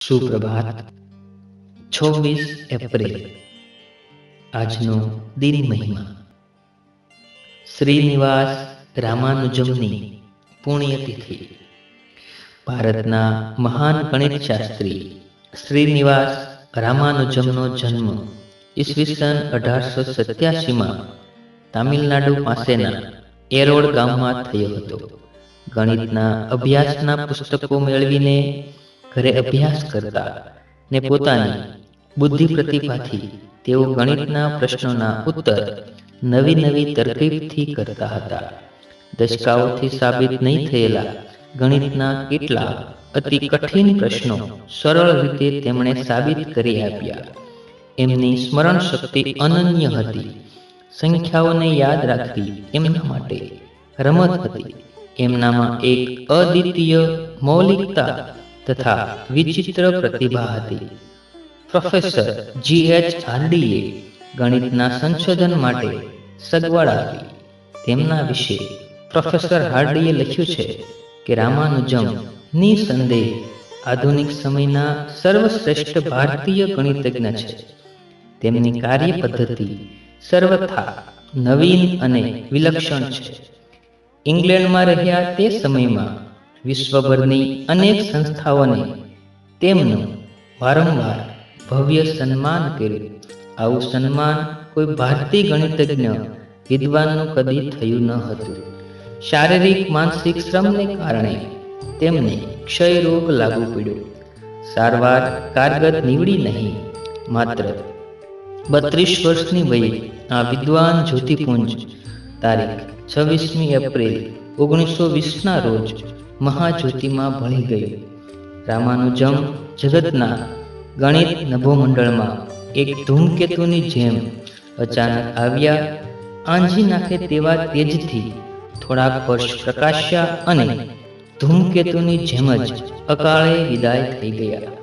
સુપ્રભાત. 26 April આજનો દિન મહિમા. શ્રીનિવાસ રામાનુજમની પુણ્યતિથિ. ભારતના મહાન ગણિત શાસ્ત્રી શ્રીનિવાસ રામાનુજમનો જન્મ ઈસવીસન 1887માં તામિલનાડુ પાસેના એરોડ ગામમાં થયો હતો. ગણિતના અભ્યાસના પુસ્તકો મેળવીને ઘરે અભ્યાસ કરતા ને પોતાની બુદ્ધિ પ્રતિભાથી તેઓ ગણિતના પ્રશ્નોના ઉત્તર નવી નવી તરકીબથી કરતા હતા. દશકાઓથી સાબિત નહીં થયેલા ગણિતના કેટલાક અતિ કઠિન પ્રશ્નો સરળ રીતે તેમણે સાબિત કરી આપ્યા. એમની સ્મરણ શક્તિ અનન્ય હતી. સંખ્યાઓને યાદ રાખવી એમના માટે રમત હતી. એમનામાં એક અદ્વિતીય મૌલિકતા તથા વિચિત્ર પ્રતિભા હતી. Professor G.H. હાર્ડીએ ગણિતના સંશોધન માટે સગવડ આપી. તેમના વિશે પ્રોફેસર હાર્ડીએ લખ્યું છે કે રામાનુજમ નિસંદેહ આધુનિક સમયના સર્વશ્રેષ્ઠ ભારતીય ગણિતજ્ઞ છે. તેમની કાર્ય પદ્ધતિ સર્વથા નવીન અને વિલક્ષણ છે. ઇંગ્લેન્ડમાં રહ્યા તે સમયમાં વિશ્વભરની અનેક સંસ્થાઓને તેમનું વારંવાર ભવ્ય સન્માન કર્યું. આવું સન્માન કોઈ ભારતીય ગણિતજ્ઞ વિદ્વાનનું કદી થયું ન હતું. શારીરિક માનસિક શ્રમને કારણે તેમને ક્ષય રોગ લાગુ પડ્યો. સારવાર કારગત નીવડી નહીં. માત્ર 32 વર્ષની વયે આ વિદ્વાન જ્યોતિપુંજ તારીખ 26 એપ્રિલ 1920ના રોજ મહાજ્યોતિમાં ભળી ગયું. રામાનુજમ જગતના ગણિત નભોમંડળમાં એક ધૂમકેતુની જેમ અચાનક આવ્યા. આંજી નાખે તેવા તેજથી થોડાક વર્ષ પ્રકાશ્યા અને ધૂમકેતુની જેમ જ અકાળે વિદાય થઈ ગયા.